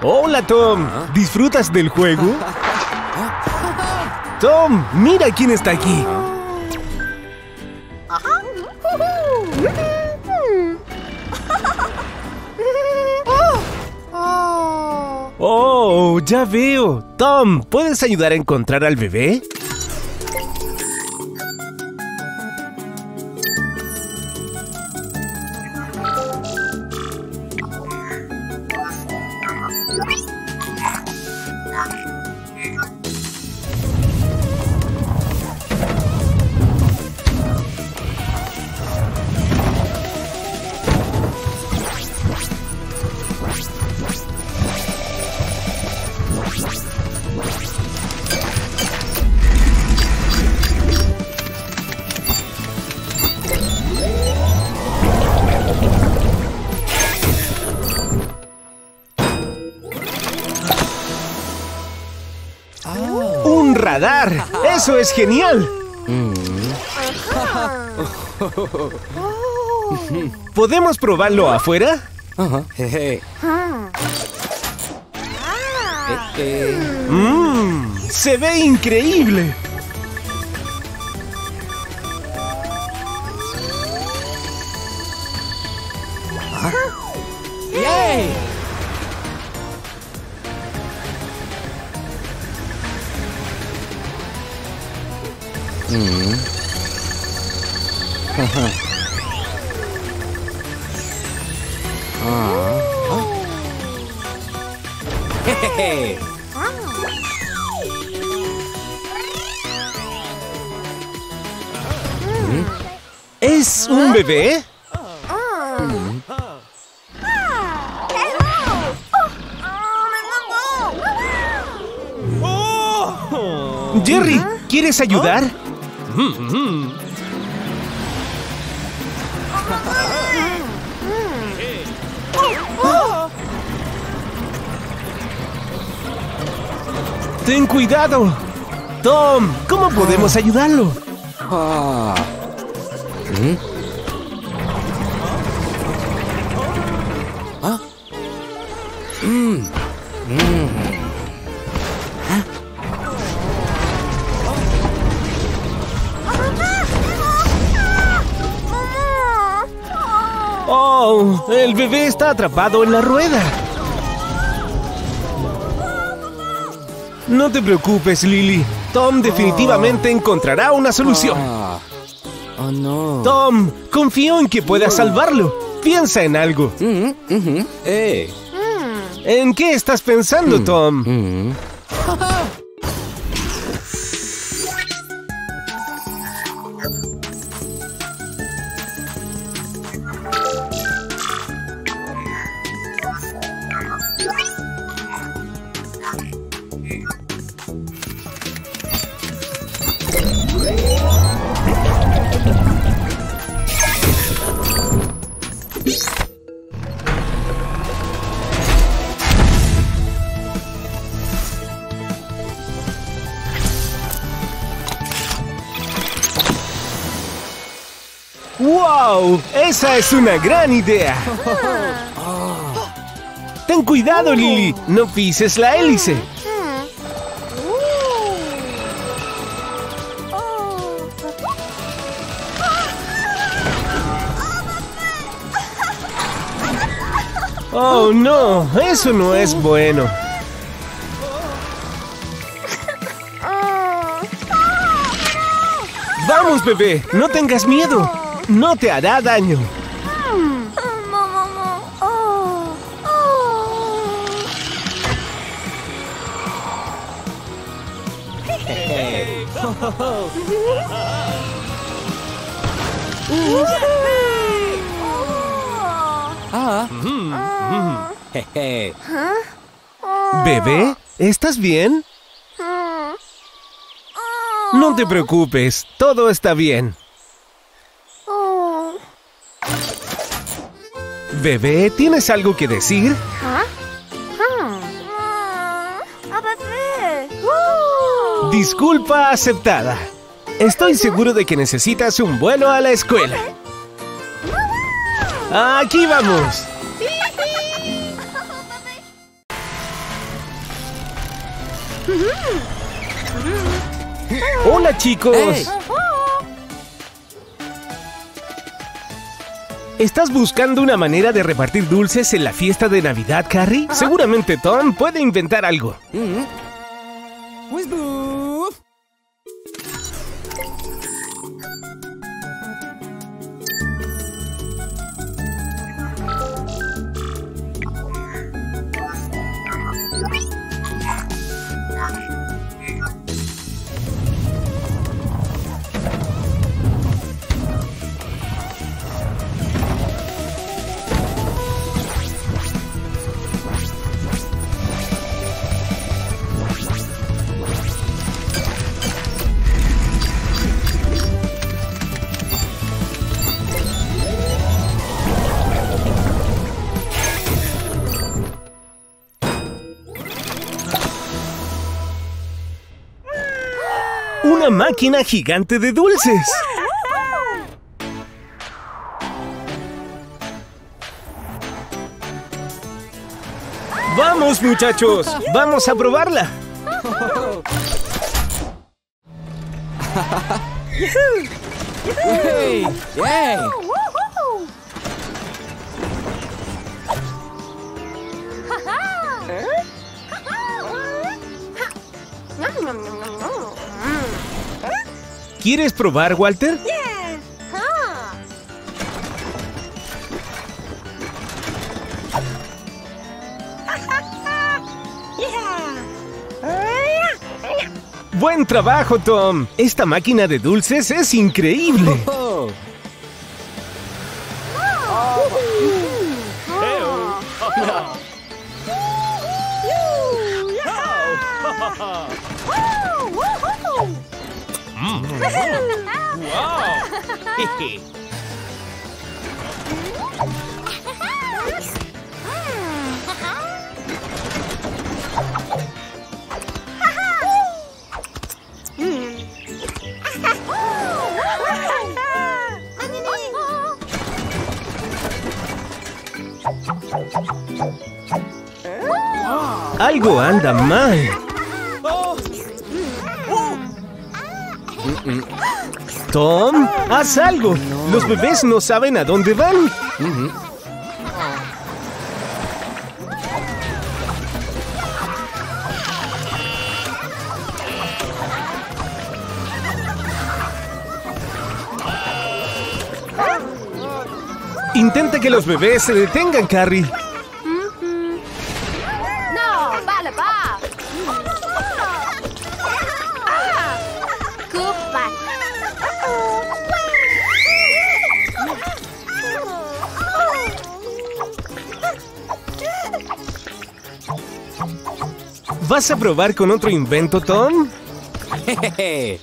Hola, Tom. ¿Disfrutas del juego? Tom, mira quién está aquí. Oh, ya veo. Tom, ¿puedes ayudar a encontrar al bebé? ¡Un radar! ¡Eso es genial! ¿Podemos probarlo afuera? ¡Se ve increíble! ¡Yay! Jejeje. ¿Es un bebé? Jerry, ¿quieres ayudar? ¡Ten cuidado! Tom, ¿cómo podemos ayudarlo? ¡Oh! El bebé está atrapado en la rueda. No te preocupes, Lily. Tom definitivamente encontrará una solución. Oh, no. Tom, confío en que puedas salvarlo. Piensa en algo. ¿En qué estás pensando, Tom? ¡Wow! ¡Esa es una gran idea! ¡Ten cuidado, Lily! ¡No pises la hélice! ¡Oh, no! ¡Eso no es bueno! ¡Vamos, bebé! ¡No tengas miedo! ¡No te hará daño! ¿Bebé? ¿Estás bien? No te preocupes, todo está bien. Bebé, ¿tienes algo que decir? Disculpa aceptada. Estoy seguro de que necesitas un vuelo a la escuela. ¡Aquí vamos! Hola, chicos. Hey. ¿Estás buscando una manera de repartir dulces en la fiesta de Navidad, Carrie? Seguramente Tom puede inventar algo. Whiz-boo. ¡Una máquina gigante de dulces! ¡Vamos, muchachos! ¡Vamos a probarla! Hey. Yay. ¿Quieres probar, Walter? ¡Buen trabajo, Tom! Esta máquina de dulces es increíble. Oh. Algo anda mal. Tom, haz algo. Los bebés no saben a dónde van. Intenta que los bebés se detengan, Carrie. No, vale, va. Goodbye. ¿Vas a probar con otro invento, Tom? Hey.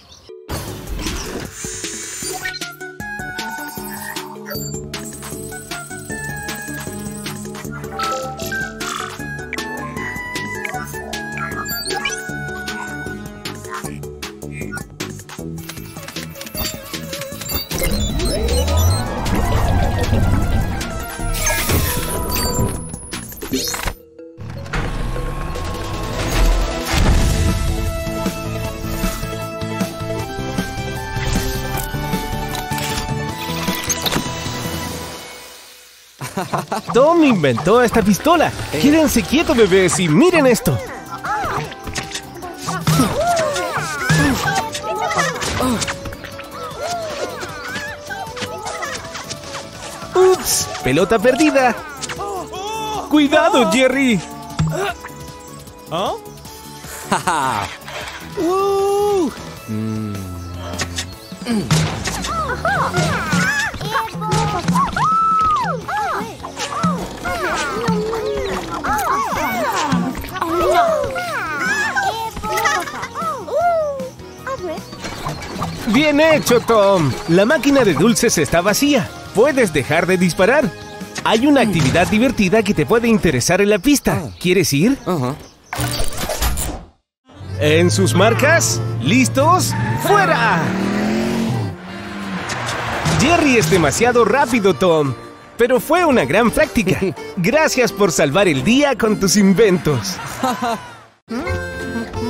Tom inventó esta pistola. Quédense quietos, bebés, y miren esto. ¡Ups! ¡Pelota perdida! ¡Cuidado, Jerry! Haha. ¡Bien hecho, Tom! La máquina de dulces está vacía. Puedes dejar de disparar. Hay una actividad divertida que te puede interesar en la pista. ¿Quieres ir? En sus marcas, ¿listos? ¡Fuera! Jerry es demasiado rápido, Tom. Pero fue una gran práctica. Gracias por salvar el día con tus inventos.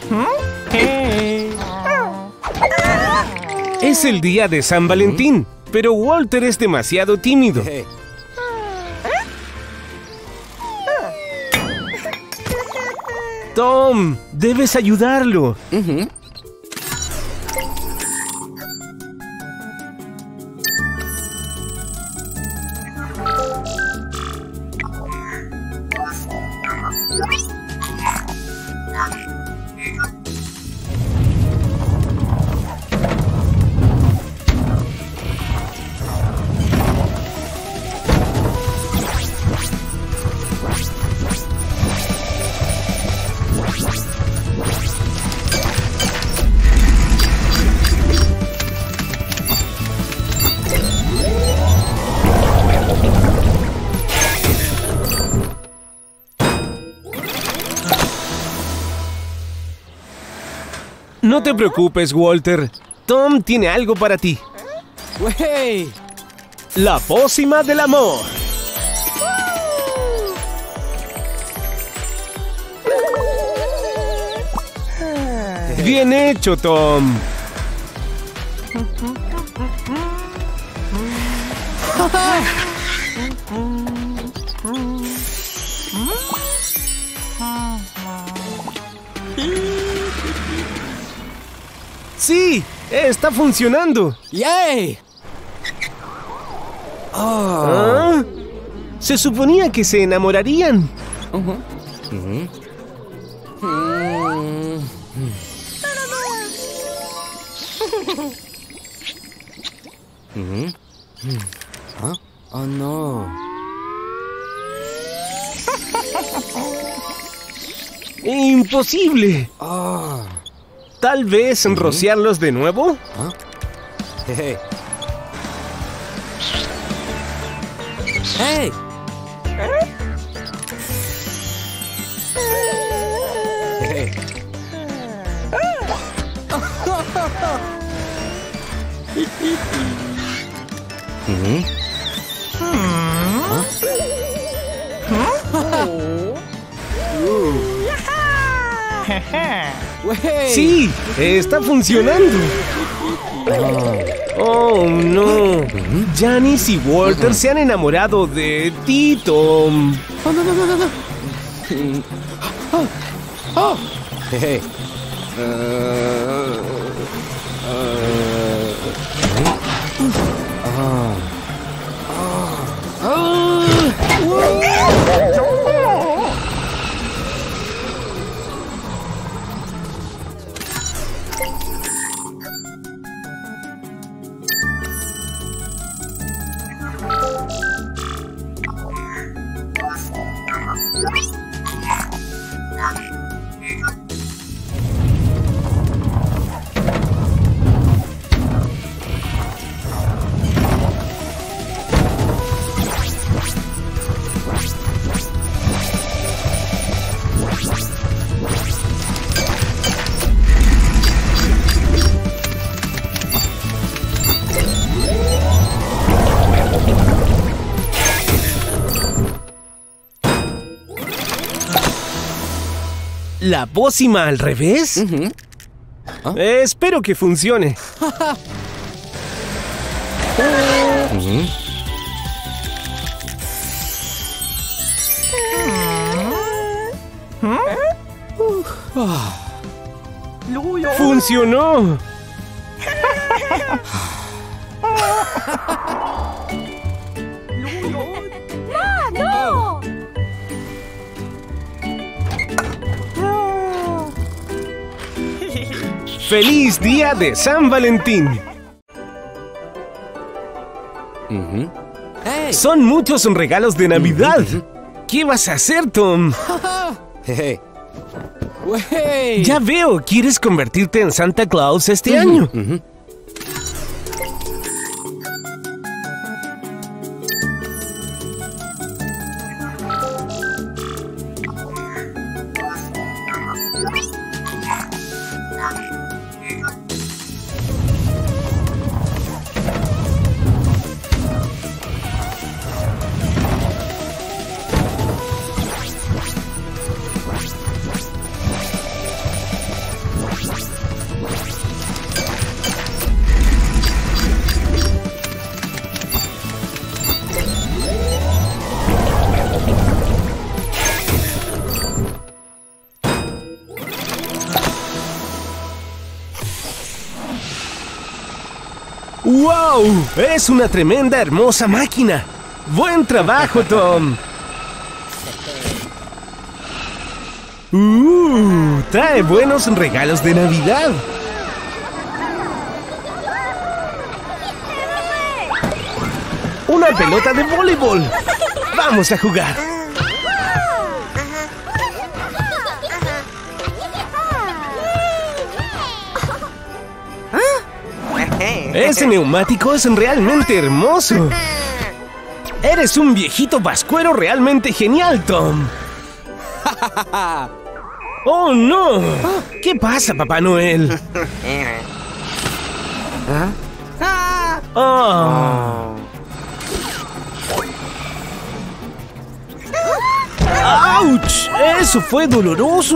Es el día de San Valentín, pero Walter es demasiado tímido. Hey. Tom, debes ayudarlo. No te preocupes, Walter. Tom tiene algo para ti. Wey. La pócima del amor. Bien hecho, Tom. ¡Sí! ¡Está funcionando! Yay. ¿Ah? Se suponía que se enamorarían. Huh? Oh no. ¡Imposible! Oh. ¿Tal vez rociarlos de nuevo? Huh? Hey. Hey. Hey. Wey. ¡Sí! ¡Está funcionando! ¡Oh, no! Janice y Walter se han enamorado de ti, Tom. Oh, no, no, no, no, no. Oh. Hey. ¿La pócima al revés? Espero que funcione. ¡Funcionó! ¡No! ¡Feliz día de San Valentín! Hey. Son muchos regalos de Navidad. ¿Qué vas a hacer, Tom? Hey. Wey. Ya veo, ¿quieres convertirte en Santa Claus este año? ¡Wow! Es una tremenda, hermosa máquina. ¡Buen trabajo, Tom! Trae buenos regalos de Navidad. ¡Una pelota de voleibol! ¡Vamos a jugar! Ese neumático es realmente hermoso. Eres un viejito vascuero realmente genial, Tom. ¡Oh, no! ¿Qué pasa, Papá Noel? ¡Oh! ¡Auch! ¡Eso fue doloroso!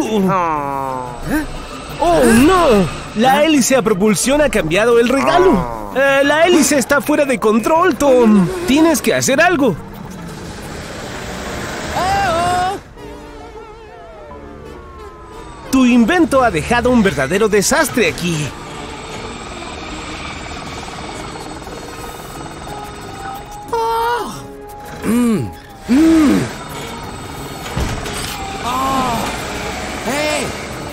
¡Oh, no! La hélice a propulsión ha cambiado el regalo. La hélice está fuera de control, Tom. Tienes que hacer algo. Tu invento ha dejado un verdadero desastre aquí. Hey!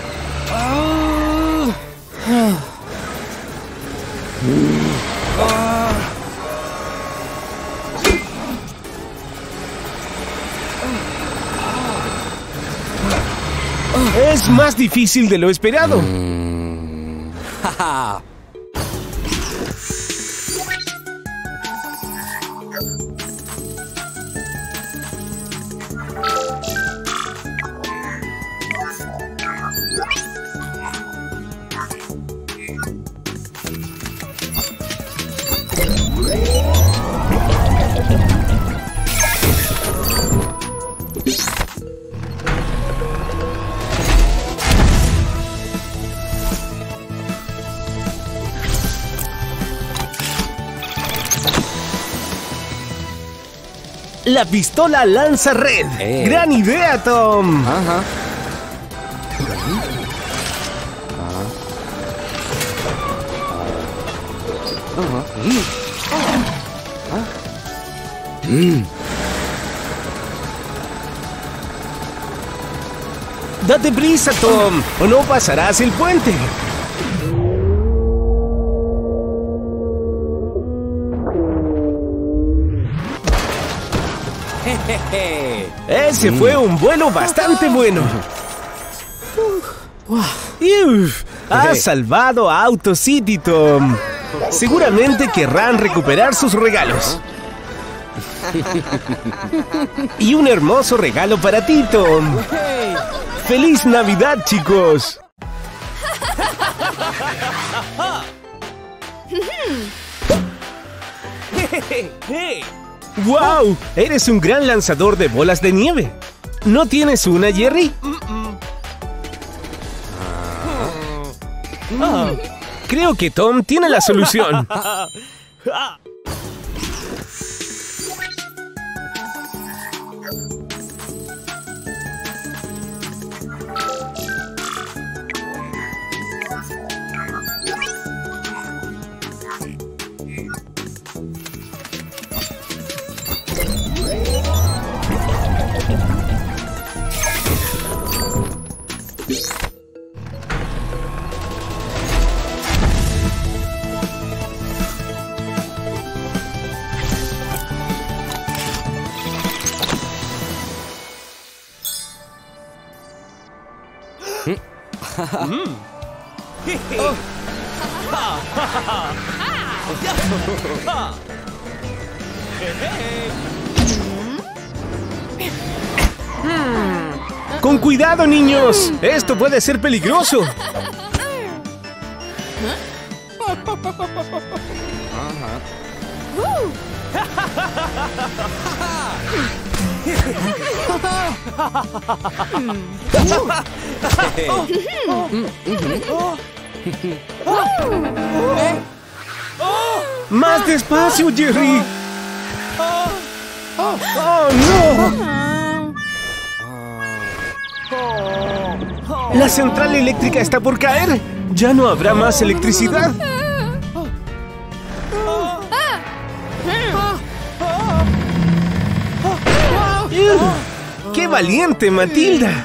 Es más difícil de lo esperado. La pistola lanza red. ¡Gran idea, Tom! Ajá. ¡Date prisa, Tom! ¡O no pasarás el puente! Ese fue un vuelo bastante bueno. Has salvado a Auto City, Tom. Seguramente querrán recuperar sus regalos. Y un hermoso regalo para ti, Tom. ¡Feliz Navidad, chicos! ¡Wow! Eres un gran lanzador de bolas de nieve. ¿No tienes una, Jerry? Creo que Tom tiene la solución. ¡Con cuidado, niños! ¡Esto puede ser peligroso! ¡Más despacio, Jerry! ¡Oh, no! La central eléctrica está por caer. Ya no habrá más electricidad. ¡Qué valiente, Matilda!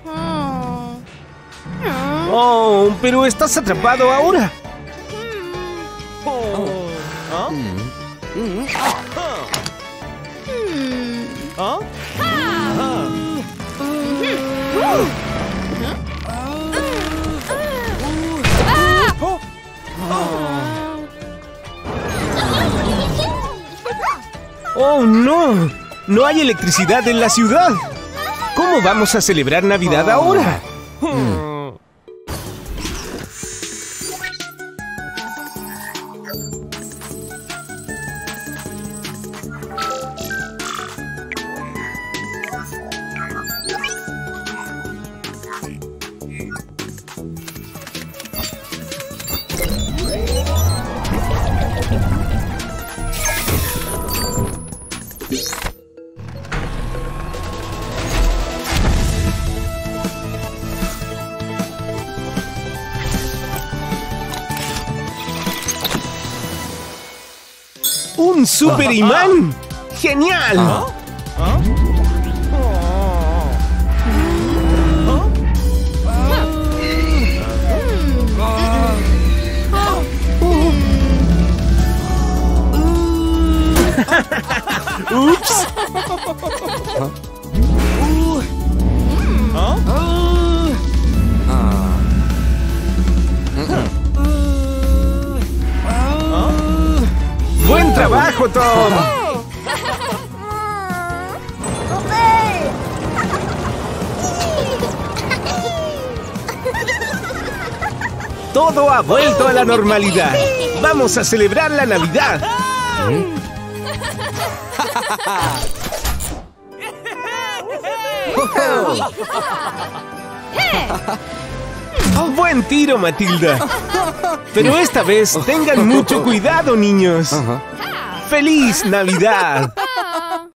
Oh, pero estás atrapado ahora. ¡Oh, no! ¡No hay electricidad en la ciudad! ¿Cómo vamos a celebrar Navidad ahora? ¡Un super imán! ¡Genial! ¡Ups! ¡Buen trabajo, Tom! Todo ha vuelto a la normalidad. ¡Vamos a celebrar la Navidad! ¡Buen tiro, Matilda! Pero esta vez tengan mucho cuidado, niños. ¡Feliz Navidad!